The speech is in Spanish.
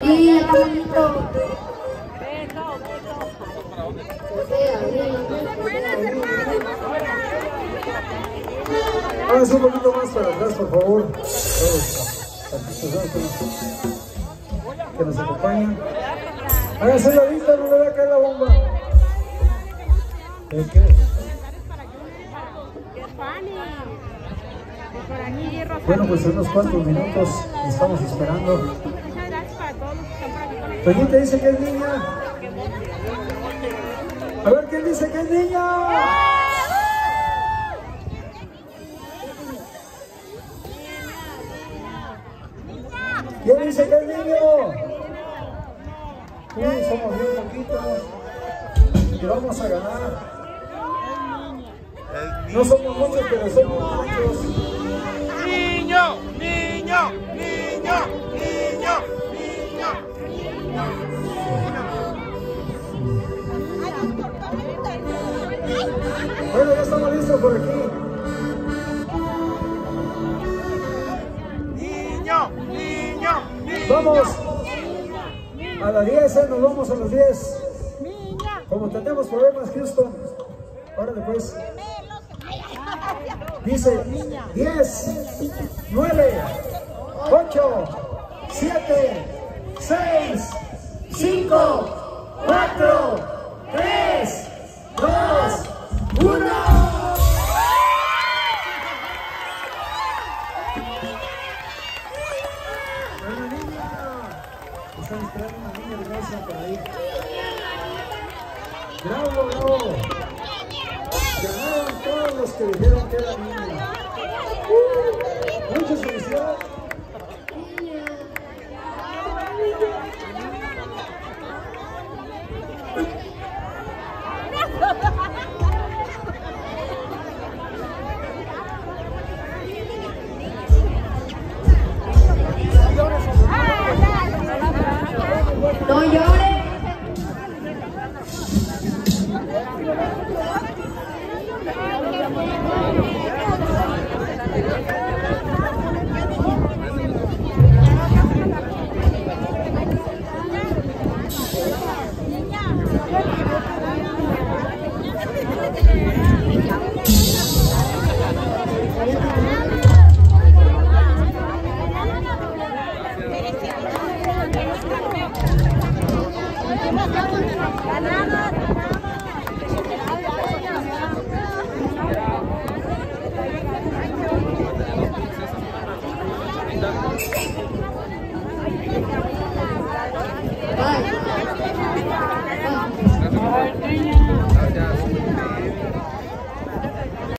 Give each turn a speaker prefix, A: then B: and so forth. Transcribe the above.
A: Sí, está bonito.
B: Háganse un poquito más para atrás, por favor. Que nos acompañan. Háganse la vista, no le va a caer la bomba. ¿El qué? Bueno, pues en unos cuantos minutos estamos esperando. ¿Quién te dice que es niña? A ver, ¿quién dice que es niña? ¿Quién dice que es niño? Sí, somos bien poquitos. Y vamos a ganar. No somos muchos, pero somos muchos.
C: Niño, niño, niño, niño, niño, niño.
B: Bueno, ya estamos listos por aquí.
C: Niño, niño, niño.
B: Vamos a las 10, nos vamos a las 10. Como tenemos problemas, Houston, ahora después. Dice 10, 9, 8, 7, 6, 5, 4, 3, 2, 1. Una niña. Están esperando una niña hermosa por ahí. Bravo, bravo. Ganaron todos los que dijeron que era niña. Muchas felicidades.
A: No llores.
D: Ganamos.